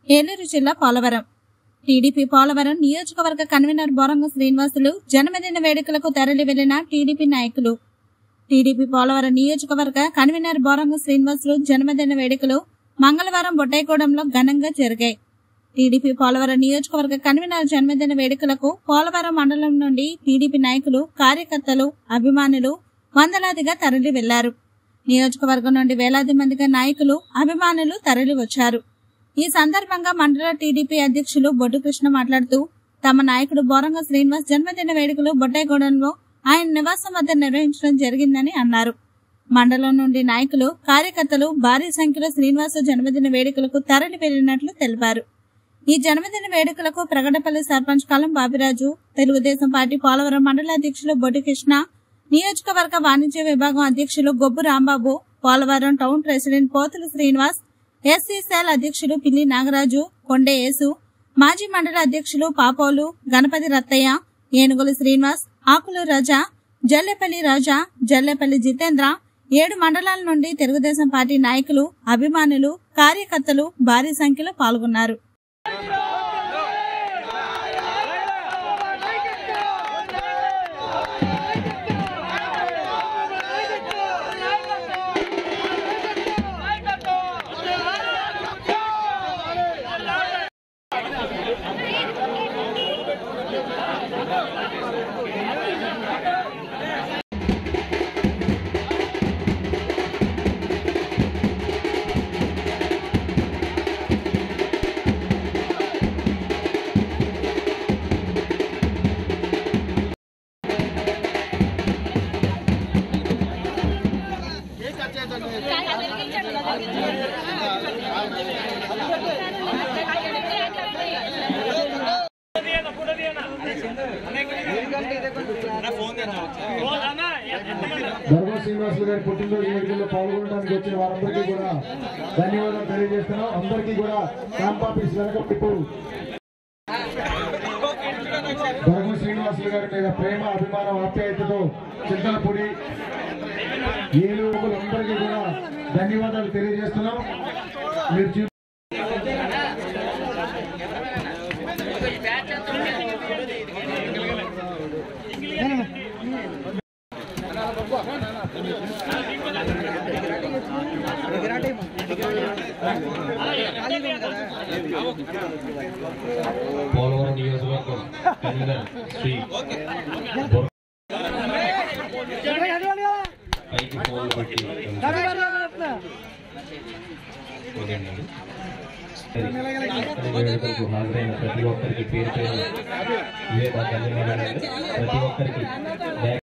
ఏలూరు జిల్లా పోలవరం టీడీపీ పోలవరం నియోజకవర్గ కన్వీనర్ బొరంగ శ్రీనివాసులు జన్మదిన వేడుకలకు తరలి వెళ్లిన టీడీపీ నాయకులు. టీడీపీ పోలవరం నియోజకవర్గ కన్వీనర్ బొరంగ శ్రీనివాసులు జన్మదిన వేడుకలు మంగళవారం బొట్టాయిగూడెంలో ఘనంగా జరిగాయి. టీడీపీ పోలవరం నియోజకవర్గ కన్వీనర్ జన్మదిన వేడుకలకు పోలవరం మండలం నుండి టీడీపీ నాయకులు, కార్యకర్తలు, అభిమానులు వందలాదిగా తరలి వెళ్లారు. నియోజకవర్గం నుండి వేలాది మందిగా నాయకులు, అభిమానులు తరలి వచ్చారు. ఈ సందర్భంగా మండల టీడీపీ అధ్యక్షులు బొడ్డు కృష్ణ మాట్లాడుతూ, తమ నాయకుడు బొరంగ శ్రీనివాస్ జన్మదిన వేడుకలు బొట్టాయిగూడెంలో ఆయన నివాసం వద్ద నిర్వహించడం జరిగిందని అన్నారు. మండలం నుండి నాయకులు, కార్యకర్తలు భారీ సంఖ్యలో శ్రీనివాస్ జన్మదిన వేడుకలకు తరలి వెళ్లినట్లు తెలిపారు. ఈ జన్మదిన వేడుకలకు ప్రగడపల్లి సర్పంచ్ కలం బాబిరాజు, తెలుగుదేశం పార్టీ పోలవరం మండల అధ్యక్షులు బొడ్డు కృష్ణ, నియోజకవర్గ వాణిజ్య విభాగం అధ్యక్షులు Gobbu Rambabu, Polavaram town president Pothula Srinivas, SC cell అధ్యక్షులు పిల్లి నాగరాజు, కొండే యేసు, మాజీ మండల అధ్యక్షులు పాపోలు, గణపతి రత్తయ్య, ఏనుగుల శ్రీనివాస్, ఆకులు రాజా, జల్లెపల్లి రాజా, జల్లెపల్లి జితేంద్ర, 7 మండలాల నుండి తెలుగుదేశం పార్టీ నాయకులు, అభిమానులు, కార్యకర్తలు భారీ సంఖ్యలో పాల్గొన్నారు. బొరంగ శ్రీనివాసులు గారి పుట్టినరోజు వేడుకల్లో పాల్గొనడానికి వచ్చిన వారందరికీ కూడా ధన్యవాదాలు తెలియజేస్తున్నాం. అందరికీ కూడా క్యాంప్ ఆఫీస్ వెనకప్పు బొరంగ శ్రీనివాసులు గారి మీద ప్రేమ, అభిమానం, ఆప్యాయతతో చింతలపూడి ఏలూరు అందరికీ కూడా ధన్యవాదాలు తెలియజేస్తున్నాం. మీరు పోలవరం నియోజకవర్గం కన్వీనర్ శ్రీ పైకి ఫోన్ పెట్టి హాజరైన ప్రతి ఒక్కరికి పేరు పేరు ధన్యవాదాలు. ప్రతి ఒక్కరికి